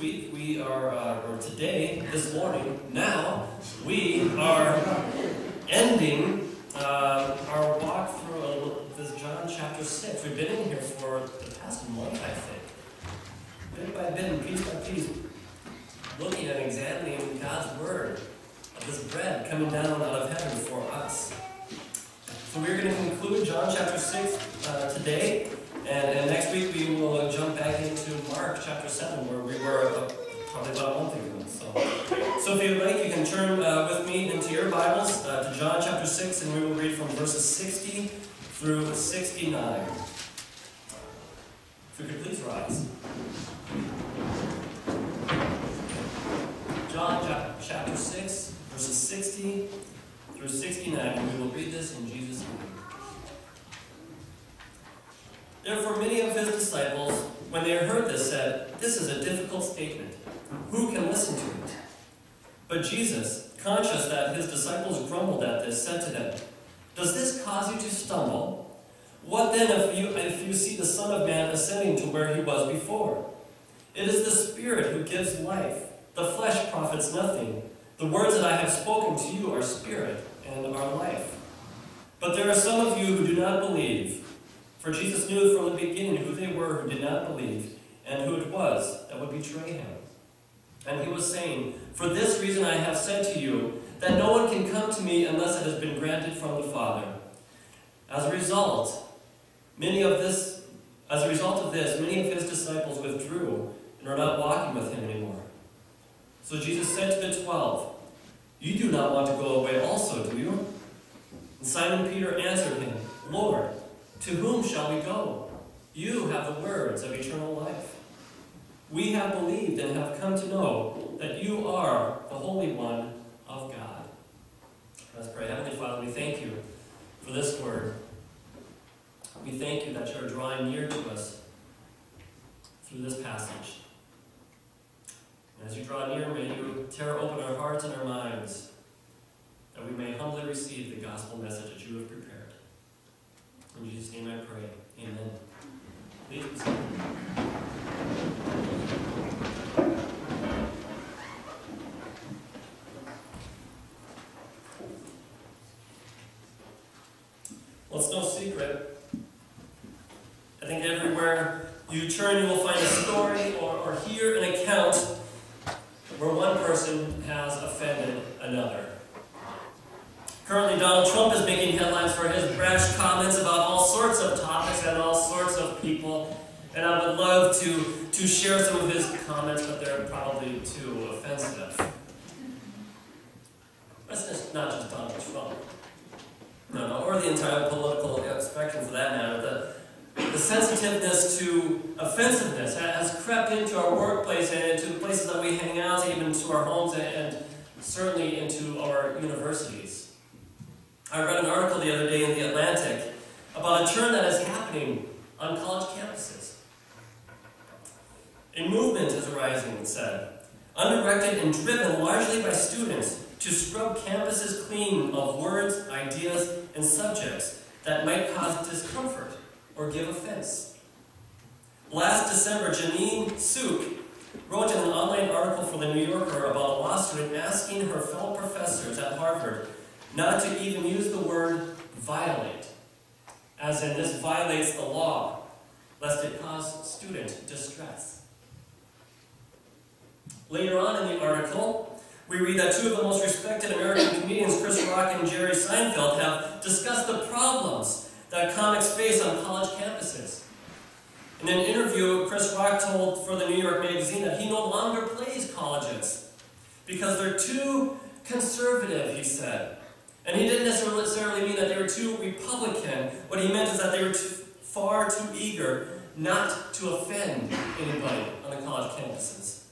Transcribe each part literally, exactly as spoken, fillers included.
week we are, uh, or today, this morning, now, we are ending uh, our walk through uh, this John chapter six. We've been in here for the past month, I think. Bit by bit and piece by piece, looking and examining God's Word, of this bread coming down out of heaven for us. So we're going to conclude John chapter six uh, today, and, and next week we will jump back into Mark chapter seven, where we were uh, probably about a month ago. So, so if you'd like, you can turn uh, with me into your Bibles uh, to John chapter six, and we will read from verses sixty through sixty-nine. If we could please rise. John chapter six, verses sixty through sixty-nine, and we will read this in Jesus' name. Therefore many of his disciples, when they heard this, said, "This is a difficult statement. Who can listen to it?" But Jesus, conscious that his disciples grumbled at this, said to them, "Does this cause you to stumble? What then if you, if you see the Son of Man ascending to where he was before? It is the Spirit who gives life. The flesh profits nothing. The words that I have spoken to you are spirit and are life. But there are some of you who do not believe." For Jesus knew from the beginning who they were who did not believe, and who it was that would betray him. And he was saying, "For this reason I have said to you, that no one can come to me unless it has been granted from the Father." As a result, many of this, as a result of this, many of his disciples withdrew and are not walking with him anymore. So Jesus said to the twelve, "You do not want to go away also, do you?" And Simon Peter answered him, "Lord, to whom shall we go? You have the words of eternal life. We have believed and have come to know that you are the Holy One of God." Let's pray. Heavenly Father, we thank you for this word. We thank you that you are drawing near to us through this passage. And as you draw near, may you tear open our hearts and our minds, that we may humbly receive the gospel message that you have prepared. In Jesus' name I pray. Amen. Please be seated. Well, it's no secret. I think everywhere you turn, you will find a story or, or hear an account where one person has offended another. Currently, Donald Trump is making headlines for his brash comments about all sorts of topics and all sorts of people. And I would love to, to share some of his comments, but they're probably too offensive. That's just not just Donald Trump. No, no, or the entire political spectrum for that matter. The, the sensitiveness to offensiveness has crept into our workplace and into the places that we hang out, even to our homes, and, and certainly into our universities. I read an article the other day in The Atlantic about a trend that is happening on college campuses. A movement is arising, it said, undirected and driven largely by students to scrub campuses clean of words, ideas, and subjects that might cause discomfort or give offense. Last December, Janine Suk wrote in an online article for The New Yorker about a law student asking her fellow professors at Harvard not to even use the word violate, as in this violates the law, lest it cause student distress. Later on in the article, we read that two of the most respected American comedians, Chris Rock and Jerry Seinfeld, have discussed the problems that comics face on college campuses. In an interview, Chris Rock told for the New York Magazine that he no longer plays colleges because they're too conservative, he said. And he didn't necessarily mean that they were too Republican. What he meant is that they were too, far too eager not to offend anybody on the college campuses.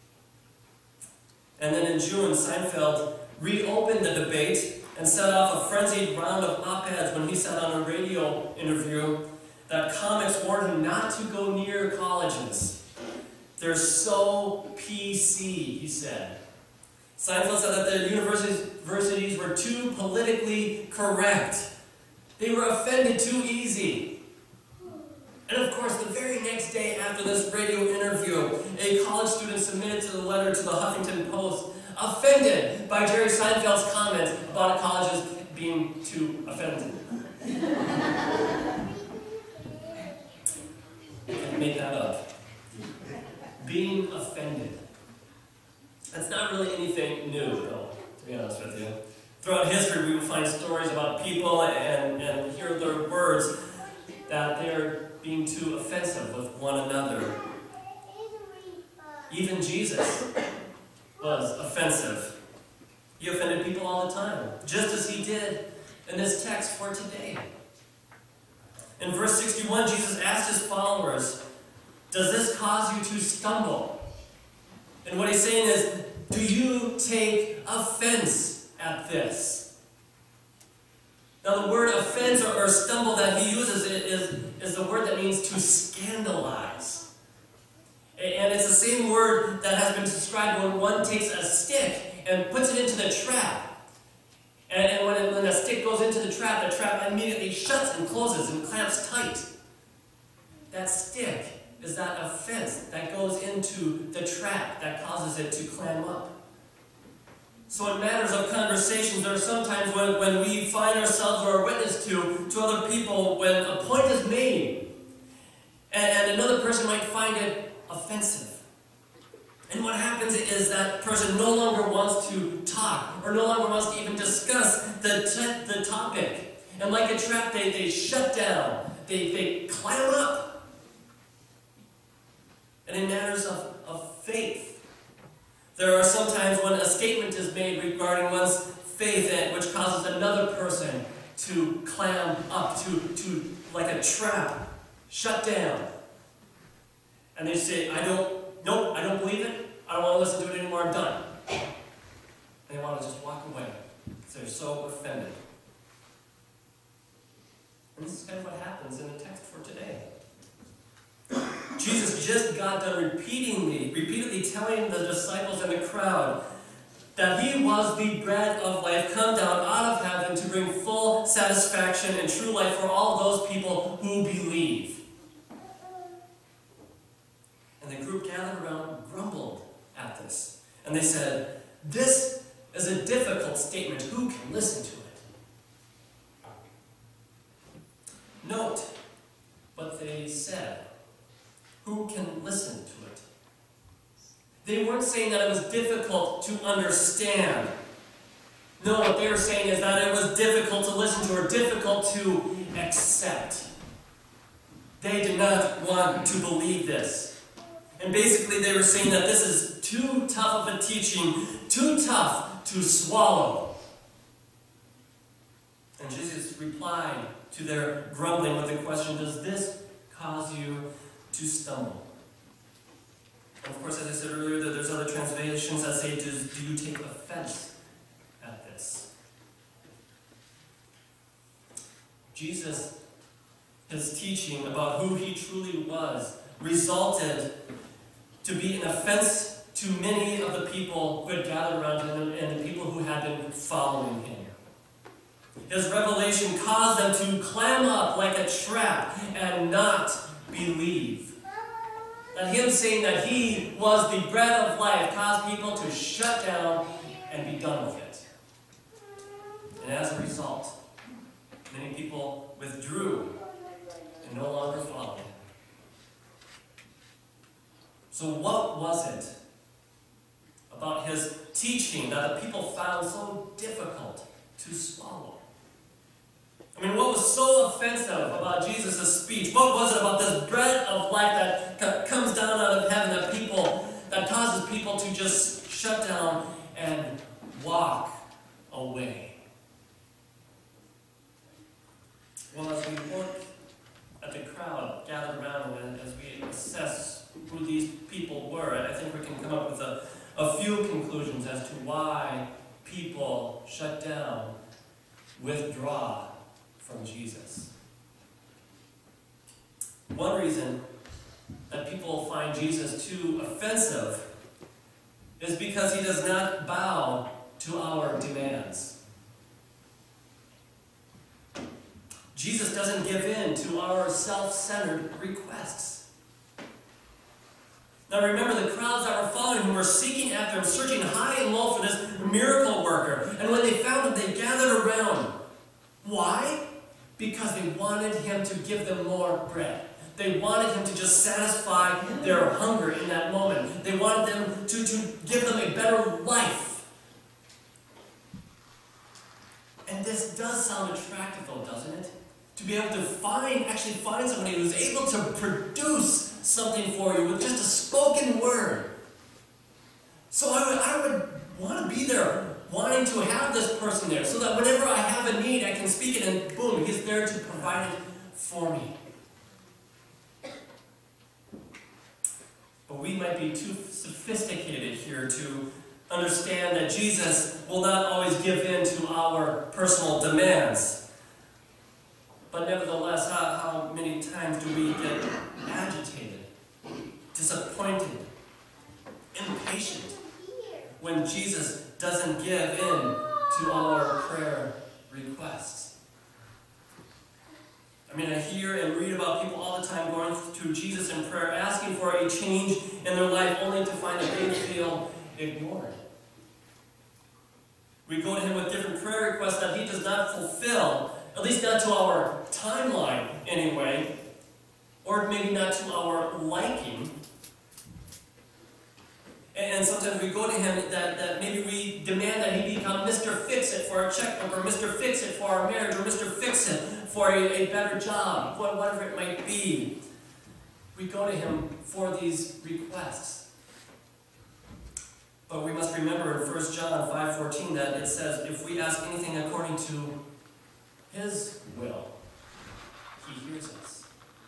And then in June, Seinfeld reopened the debate and set off a frenzied round of op-eds when he said on a radio interview that comics warned him not to go near colleges. They're so P C, he said. Seinfeld said that the universities were too politically correct. They were offended too easy. And of course, the very next day after this radio interview, a college student submitted to the letter to the Huffington Post, offended by Jerry Seinfeld's comments about colleges being too offended. I made that up. Being offended. That's not really anything new, though, to be honest with you. Throughout history, we will find stories about people and, and hear their words that they're being too offensive with one another. Even Jesus was offensive. He offended people all the time, just as he did in this text for today. In verse sixty-one, Jesus asked his followers, "Does this cause you to stumble?" And what he's saying is, do you take offense at this? Now the word offense or, or stumble that he uses is, is the word that means to scandalize. And it's the same word that has been described when one takes a stick and puts it into the trap. And, and when, it, when a stick goes into the trap, the trap immediately shuts and closes and clamps tight. That stick is that offense that goes into the trap that causes it to clam up. So in matters of conversations, there are sometimes when, when we find ourselves or are witness to, to other people when a point is made, and, and another person might find it offensive. And what happens is that person no longer wants to talk, or no longer wants to even discuss the, t the topic. And like a trap, they, they shut down, they, they clam up. And in matters of, of faith, there are some times when a statement is made regarding one's faith, which causes another person to clam up, to, to like a trap, shut down. And they say, I don't, nope, I don't believe it. I don't want to listen to it anymore, I'm done. And they want to just walk away because they're so offended. And this is kind of what happens in the text for today. Jesus just got done repeatedly, repeatedly telling the disciples and the crowd that he was the bread of life, come down out of heaven to bring full satisfaction and true life for all those people who believe. And the group gathered around grumbled at this. And they said, this is a difficult statement. Who can listen to it? Note what they said. Who can listen to it? They weren't saying that it was difficult to understand. No, what they were saying is that it was difficult to listen to or difficult to accept. They did not want to believe this. And basically they were saying that this is too tough of a teaching, too tough to swallow. And Jesus replied to their grumbling with the question, does this cause you to stumble? And of course, as I said earlier, that there's other translations that say, do, do you take offense at this? Jesus, his teaching about who he truly was, resulted to be an offense to many of the people who had gathered around him and the people who had been following him. His revelation caused them to clam up like a trap and not believe. That him saying that he was the bread of life caused people to shut down and be done with it. And as a result, many people withdrew and no longer followed him. So what was it about his teaching that the people found so difficult to swallow? I mean, what was so offensive about Jesus' speech? What was it about this bread of life that comes down out of heaven that people, that causes people to just shut down and walk away? Well, as we look at the crowd gathered around and as we assess who these people were, I think we can come up with a, a few conclusions as to why people shut down, withdraw from Jesus. One reason that people find Jesus too offensive is because he does not bow to our demands. Jesus doesn't give in to our self-centered requests. Now remember the crowds that were following him were seeking after him, searching high and low for this miracle worker. And when they found him, they gathered around. Why? Because they wanted him to give them more bread. They wanted him to just satisfy their hunger in that moment. They wanted them to, to give them a better life. And this does sound attractive though, doesn't it? To be able to find, actually find somebody who's able to produce something for you with just a spoken word. So I would, I would want to be there, wanting to have this person there, so that whenever I have a need, I can speak it and boom, he's there to provide it for me. But we might be too sophisticated here to understand that Jesus will not always give in to our personal demands. But nevertheless, how, how many times do we get agitated, disappointed, impatient when Jesus doesn't give in to our prayer requests? I mean, I hear and read about people all the time going to Jesus in prayer, asking for a change in their life, only to find that they feel ignored. We go to him with different prayer requests that he does not fulfill, at least not to our timeline anyway, or maybe not to our liking. And sometimes we go to him that, that maybe we demand that he become Mister Fix-It for our checkbook, or Mister Fix-It for our marriage, or Mister Fix-It for a, a better job, whatever it might be. We go to him for these requests. But we must remember in First John five fourteen that it says, if we ask anything according to his will, he hears us.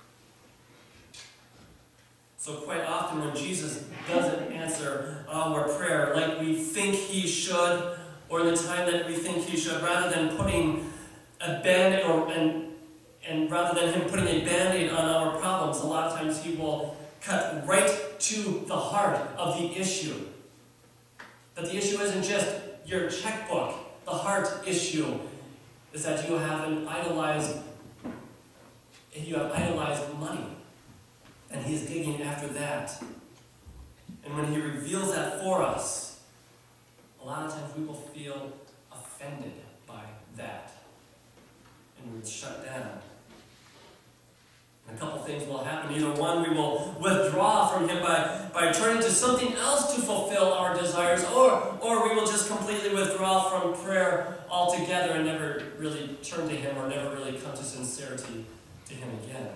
So quite often when Jesus doesn't answer our prayer like we think he should, or in the time that we think he should, rather than putting a band or and and rather than him putting a band-aid on our problems, a lot of times he will cut right to the heart of the issue. That the issue isn't just your checkbook. The heart issue is that you have an idolized, you have idolized money. And he's digging after that. And when he reveals that for us, a lot of times we will feel offended by that. And we will shut down. And a couple things will happen. Either one, we will withdraw from him by, by turning to something else to fulfill our desires, or, or we will just completely withdraw from prayer altogether and never really turn to him, or never really come to sincerity to him again.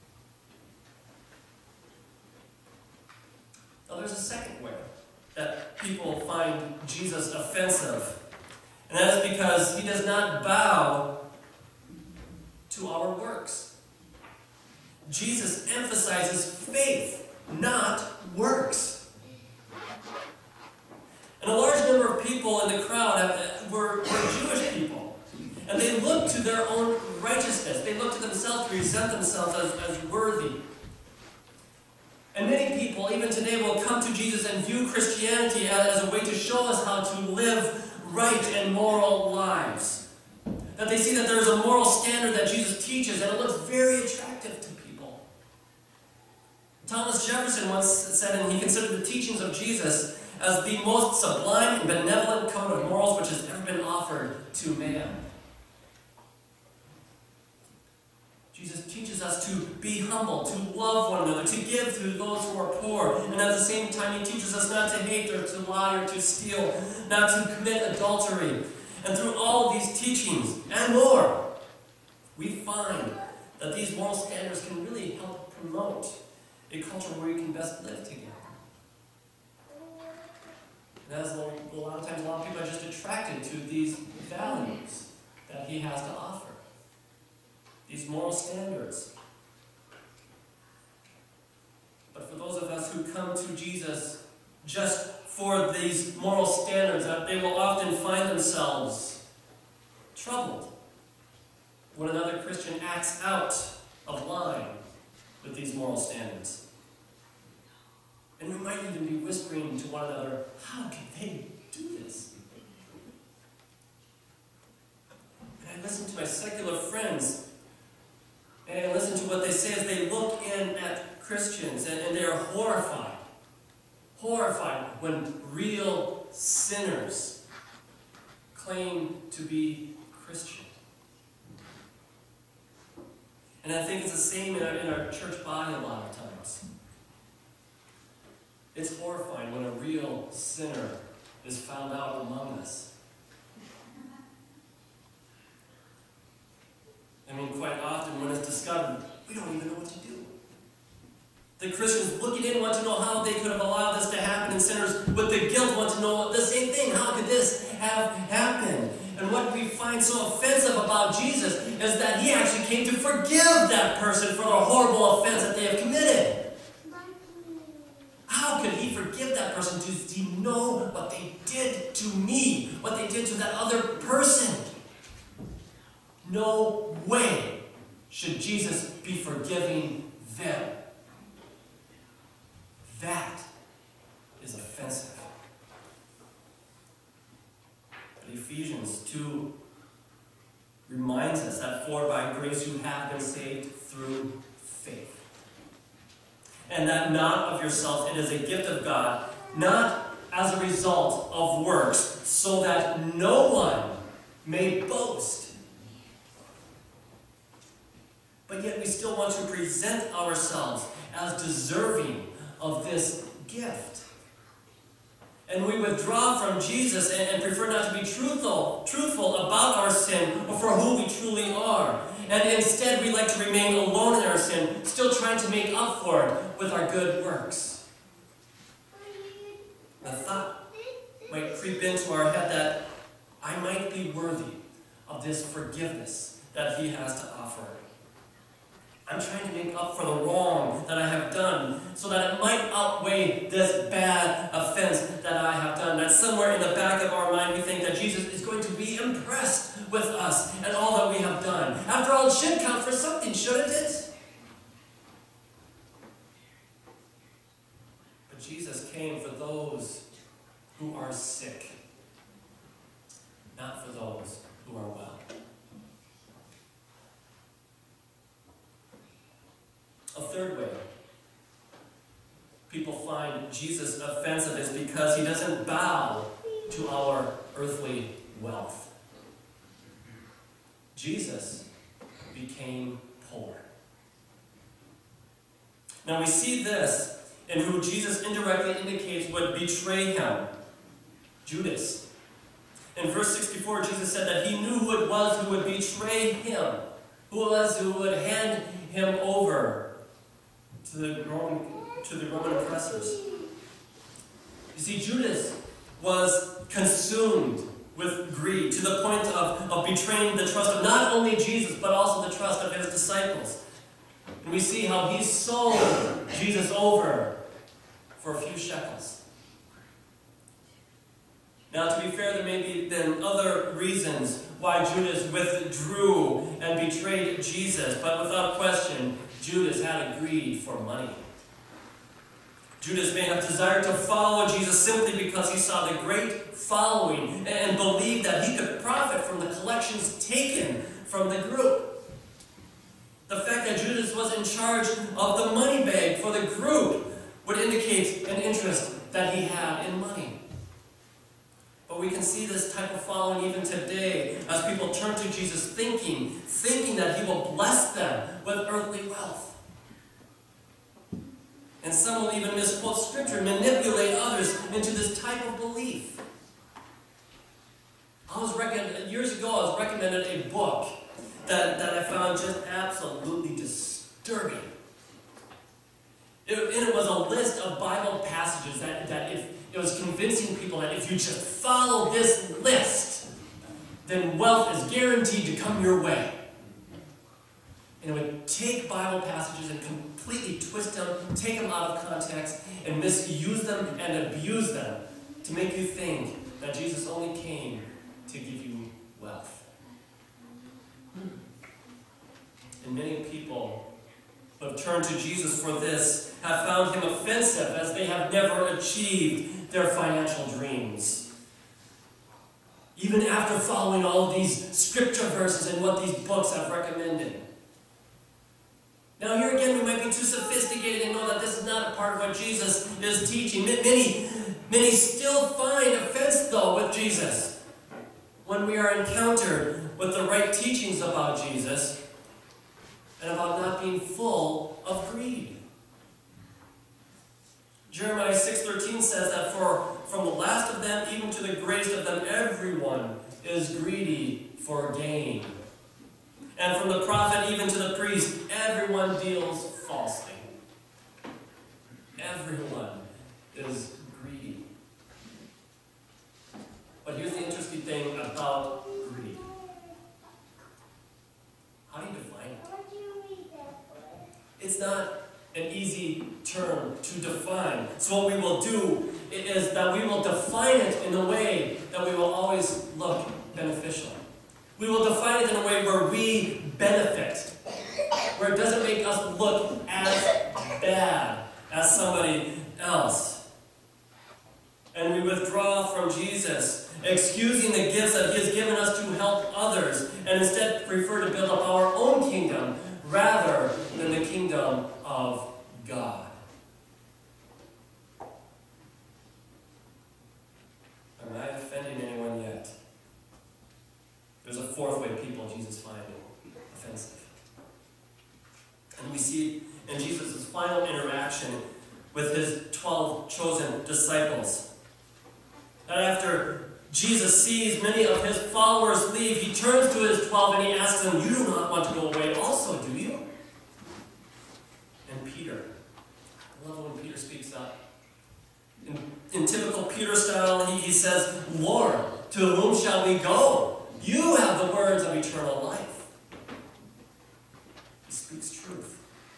Now there's a second way that people find Jesus offensive. And that is because he does not bow to our works. Jesus emphasizes faith, not works. And a large number of people in the crowd have, were, were Jewish people. And they looked to their own righteousness. They looked to themselves to present themselves as, as worthy. And many people, even today, will come to Jesus and view Christianity as a way to show us how to live right and moral lives. That they see that there is a moral standard that Jesus teaches, and it looks very attractive to people. Thomas Jefferson once said, and he considered the teachings of Jesus as the most sublime and benevolent code of morals which has ever been offered to man. Jesus teaches us to be humble, to love one another, to give to those who are poor. And at the same time, he teaches us not to hate or to lie or to steal, not to commit adultery. And through all of these teachings and more, we find that these moral standards can really help promote a culture where we can best live together. And as a lot of times, a lot of people are just attracted to these values that he has to offer. These moral standards. But for those of us who come to Jesus just for these moral standards, that they will often find themselves troubled when another Christian acts out of line with these moral standards. And we might even be whispering to one another, how can they do this? And I listen to my secular friends, and I listen to what they say as they look in at Christians, and, and they are horrified horrified when real sinners claim to be Christian. And I think it's the same in our, in our church body a lot of times. It's horrifying when a real sinner is found out among us. I mean, quite often when it's discovered, we don't even know what to do. The Christians looking in want to know how they could have allowed this to happen, and sinners with the guilt want to know the same thing. How could this have happened? And what we find so offensive about Jesus is that he actually came to forgive that person for the horrible offense that they have committed. How could he forgive that person? Does he know what they did to me? What they did to that other person? No way should Jesus be forgiving them. That is offensive. But Ephesians two reminds us that for by grace you have been saved through faith. And that not of yourself, it is a gift of God, not as a result of works, so that no one may boast. But yet we still want to present ourselves as deserving of this gift. And we withdraw from Jesus and, and prefer not to be truthful, truthful about our sin or for who we truly are. And instead we like to remain alone in our sin, still trying to make up for it with our good works. The thought might creep into our head that I might be worthy of this forgiveness that he has to offer. I'm trying to make up for the wrong that I have done so that it might outweigh this bad offense that I have done. That somewhere in the back of our mind we think that Jesus is going to be impressed with us and all that we have done. After all, it should count for something, shouldn't it? But Jesus came for those who are sick, not for those who are well. A third way people find Jesus offensive is because he doesn't bow to our earthly wealth. Jesus became poor. Now we see this in who Jesus indirectly indicates would betray him, Judas. In verse sixty-four, Jesus said that he knew who it was who would betray him, who it was who would hand him over to the Roman, to the Roman oppressors. You see, Judas was consumed with greed to the point of, of betraying the trust of not only Jesus, but also the trust of his disciples. And we see how he sold Jesus over for a few shekels. Now, to be fair, there may be then other reasons why Judas withdrew and betrayed Jesus, but without question, Judas had a greed for money. Judas may have desired to follow Jesus simply because he saw the great following and believed that he could profit from the collections taken from the group. The fact that Judas was in charge of the money bag for the group would indicate an interest that he had in money. But we can see this type of following even today as people turn to Jesus thinking, thinking that he will bless them with earthly wealth. And some will even misquote Scripture and manipulate others into this type of belief. I was recommended, years ago I was recommended a book that, that I found just absolutely disturbing. It, and it was a list of Bible passages that, that if it was convincing people that if you just follow this list, then wealth is guaranteed to come your way. And it would take Bible passages and completely twist them, take them out of context, and misuse them and abuse them to make you think that Jesus only came to give you wealth. And many people who have turned to Jesus for this have found him offensive as they have never achieved their financial dreams. Even after following all of these scripture verses and what these books have recommended. Now here again, we might be too sophisticated and know that this is not a part part of what Jesus is teaching. Many, many still find offense, though, with Jesus. When we are encountered with the right teachings about Jesus and about not being full of greed. Jeremiah six thirteen says that for from the last of them even to the greatest of them, everyone is greedy for gain. And from the prophet even to the priest, everyone deals falsely. Everyone is greedy. But here's the interesting thing about greed. How do you define it? It's not an easy term to define. So what we will do is that we will define it in a way that we will always look beneficial. We will define it in a way where we benefit, where it doesn't make us look as bad as somebody else. And we withdraw from Jesus, excusing the gifts that He has given us to help others, and instead prefer to build up our own kingdom rather than the kingdom of God. Am I offending anyone yet? There's a fourth way people Jesus finds offensive. And we see in Jesus' final interaction with His twelve chosen disciples, that after Jesus sees many of His followers leave, He turns to His twelve and He asks them, "You do not want to go away also, do you?" And Peter, I love when Peter speaks up. In, in typical Peter style, he, he says, "Lord, to whom shall we go? You have the words of eternal life." He speaks truth.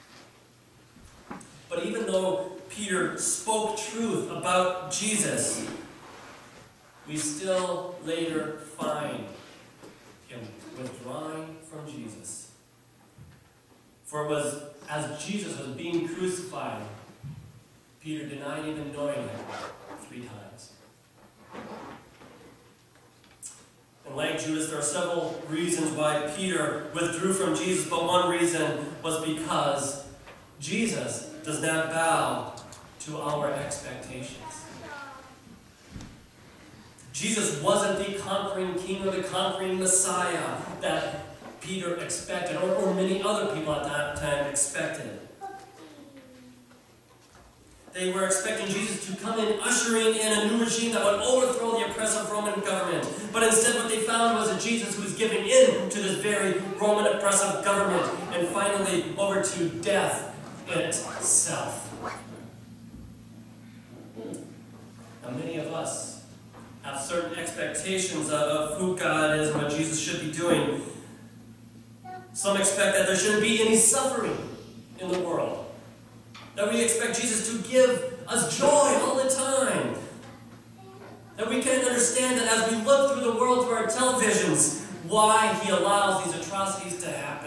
But even though Peter spoke truth about Jesus, we still later find him withdrawing from Jesus. For it was as Jesus was being crucified, Peter denied even knowing Him three times. And like Judas, there are several reasons why Peter withdrew from Jesus, but one reason was because Jesus does not bow to our expectations. Jesus wasn't the conquering king or the conquering Messiah that Peter expected, or, or many other people at that time expected. They were expecting Jesus to come in, ushering in a new regime that would overthrow the oppressive Roman government. But instead what they found was a Jesus who was giving in to this very Roman oppressive government, and finally over to death itself. Now many of us have certain expectations of who God is and what Jesus should be doing. Some expect that there shouldn't be any suffering in the world. That we expect Jesus to give us joy all the time. That we can understand that as we look through the world through our televisions, why He allows these atrocities to happen.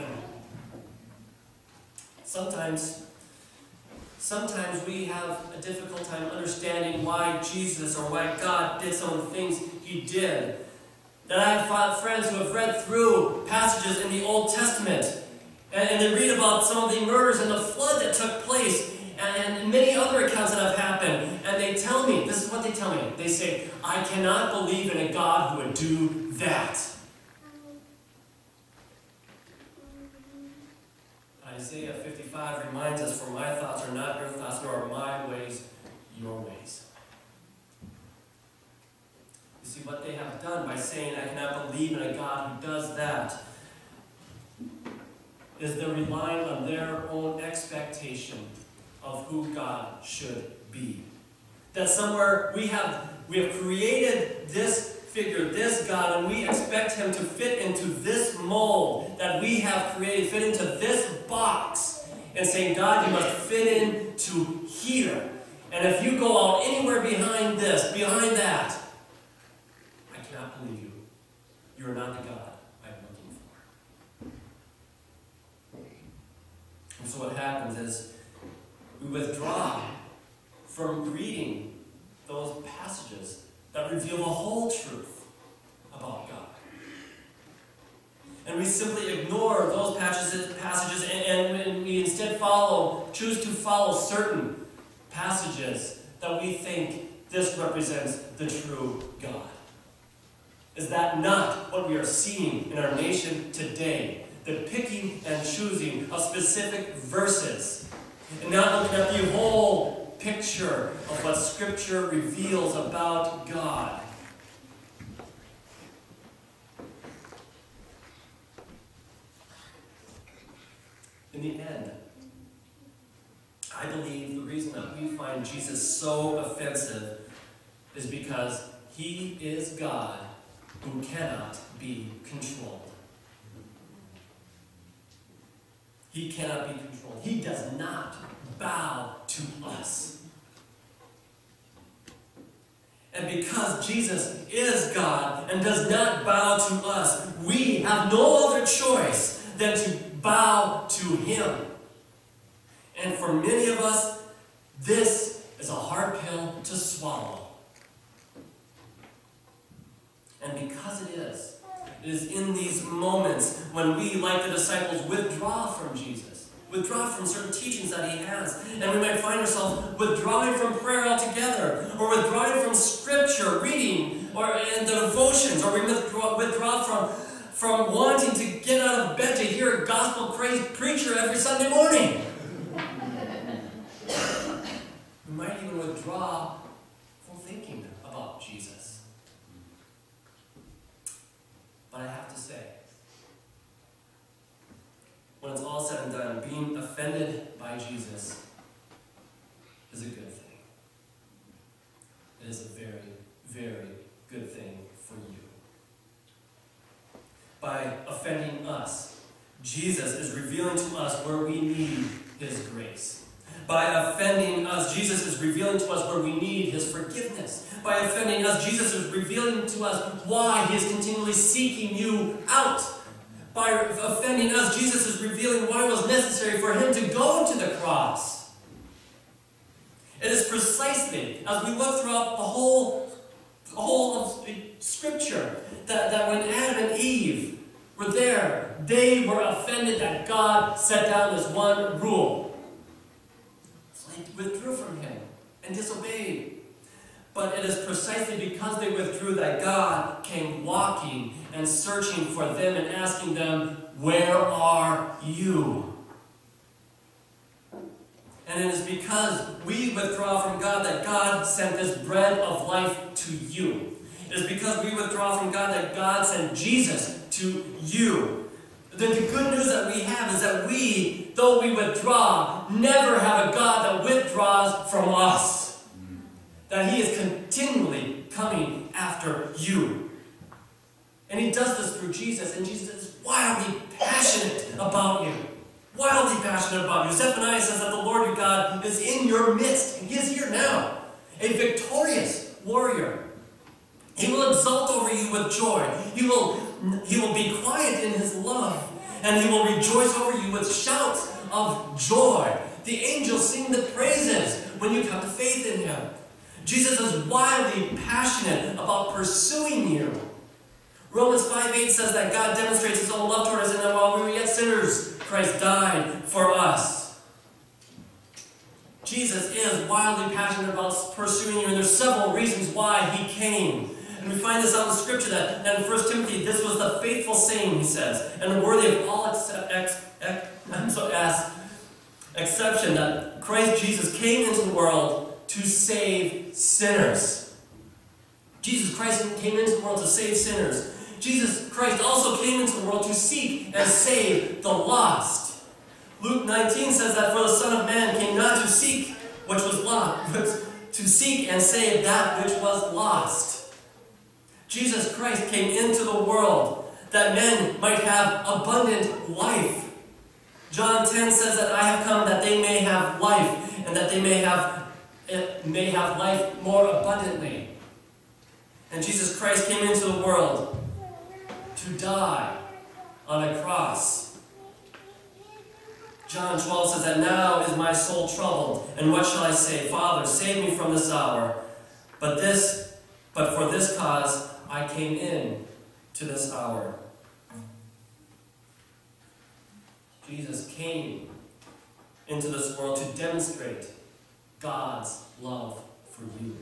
Sometimes, sometimes we have a difficult time understanding why Jesus or why God did some of the things He did. That I have friends who have read through passages in the Old Testament, and, and they read about some of the murders and the flood that took place, and, and many other accounts that have happened, and they tell me, this is what they tell me, they say, "I cannot believe in a God who would do that." Isaiah fifty-five reminds us, "For my thoughts are not your thoughts, nor are my ways your ways." You see, what they have done by saying, "I cannot believe in a God who does that," is they're relying on their own expectation of who God should be. That somewhere we have, we have created this figure, this God, and we expect Him to fit into this mold that we have created, fit into this box, and saying, "God, you must fit into here. And if you go out anywhere behind this, behind that, I cannot believe you. You are not the God I'm looking for." And so what happens is we withdraw from reading those passages that reveal the whole truth about God. And we simply ignore those passages, passages and, and we instead follow, choose to follow certain passages that we think this represents the true God? Is that not what we are seeing in our nation today? The picking and choosing of specific verses, and not looking at the whole picture of what Scripture reveals about God. In the end, I believe the reason that we find Jesus so offensive is because he is God who cannot be controlled. He cannot be controlled. He does not bow to us. And because Jesus is God and does not bow to us, we have no other choice than to bow to him. And for many of us, this is a hard pill to swallow. And because it is, it is in these moments when we, like the disciples, withdraw from Jesus, withdraw from certain teachings that he has, and we might find ourselves withdrawing from prayer altogether, or withdrawing from Scripture, reading, or and the devotions, or we withdraw, withdraw from, from wanting to get out of bed to hear a gospel praise preacher every Sunday morning. We might even withdraw from thinking about Jesus. But I have to say, when it's all said and done, being offended by Jesus is a good thing. It is a very, very good thing for you. By offending us, Jesus is revealing to us where we need his grace. By offending us, Jesus is revealing to us where we need his forgiveness. By offending us, Jesus is revealing to us why he is continually seeking you out. By offending us, Jesus is revealing why it was necessary for him to go to the cross. It is precisely as we look throughout the whole, the whole of Scripture that, that when Adam and Eve were there, they were offended that God set down this one rule. Withdrew from him and disobeyed. But it is precisely because they withdrew that God came walking and searching for them and asking them, "Where are you?" And it is because we withdraw from God that God sent this bread of life to you. It is because we withdraw from God that God sent Jesus to you. The, the good news that we have is that we, though we withdraw, never have a God that withdraws from us. That he is continually coming after you. And he does this through Jesus, and Jesus is wildly passionate about you. Wildly passionate about you. Zephaniah says that the Lord your God is in your midst, and he is here now. A victorious warrior. He will exult over you with joy. He will, he will be quiet in his love. And he will rejoice over you with shouts of joy. The angels sing the praises when you come to faith in him. Jesus is wildly passionate about pursuing you. Romans five eight says that God demonstrates his own love toward us, and that while we were yet sinners, Christ died for us. Jesus is wildly passionate about pursuing you, and there's several reasons why he came. And we find this out in Scripture that, that in First Timothy, this was the faithful saying, he says, and worthy of all accept, ex, ex, I'm so asked, exception, that Christ Jesus came into the world to save sinners. Jesus Christ came into the world to save sinners. Jesus Christ also came into the world to seek and save the lost. Luke nineteen says that for the Son of Man came not to seek which was lost, but to seek and save that which was lost. Jesus Christ came into the world that men might have abundant life. John ten says that I have come that they may have life, and that they may have, may have life more abundantly. And Jesus Christ came into the world to die on a cross. John twelve says that now is my soul troubled, and what shall I say? Father, save me from this hour. But this, but for this cause I came in to this hour. Jesus came into this world to demonstrate God's love for you.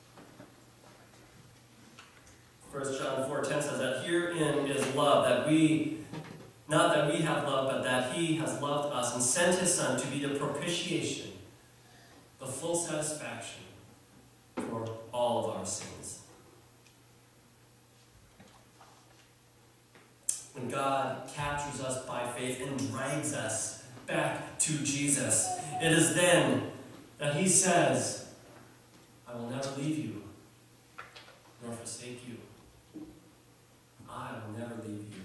First John four ten says that herein is love, that we, not that we have love, but that he has loved us and sent his Son to be the propitiation, the full satisfaction for all of our sins. When God captures us by faith and drags us back to Jesus, it is then that he says, I will never leave you nor forsake you. I will never leave you.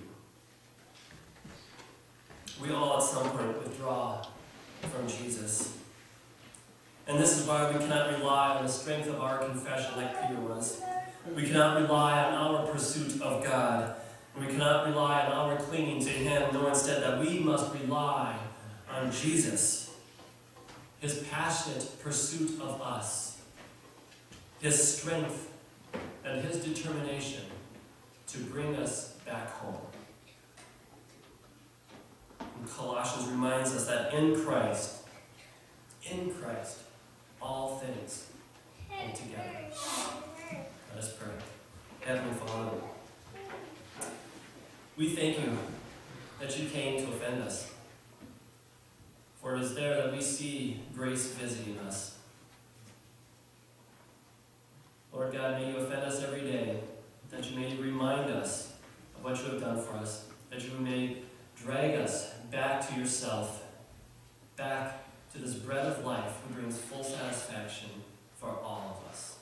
We all at some point withdraw from Jesus. And this is why we cannot rely on the strength of our confession like Peter was. We cannot rely on our pursuit of God. We cannot rely on our clinging to him, nor instead that we must rely on Jesus, his passionate pursuit of us, his strength, and his determination to bring us back home. And Colossians reminds us that in Christ, in Christ, all things come together. Let us pray. Heavenly Father, we thank you that you came to offend us. For it is there that we see grace visiting us. Lord God, may you offend us every day, that you may remind us of what you have done for us, that you may drag us back to yourself, back to this bread of life who brings full satisfaction for all of us.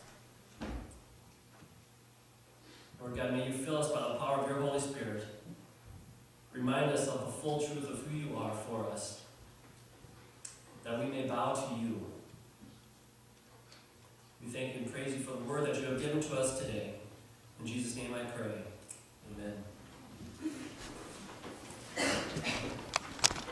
Lord God, may you fill us by the power of your Holy Spirit. Remind us of the full truth of who you are for us, that we may bow to you. We thank you and praise you for the word that you have given to us today. In Jesus' name I pray.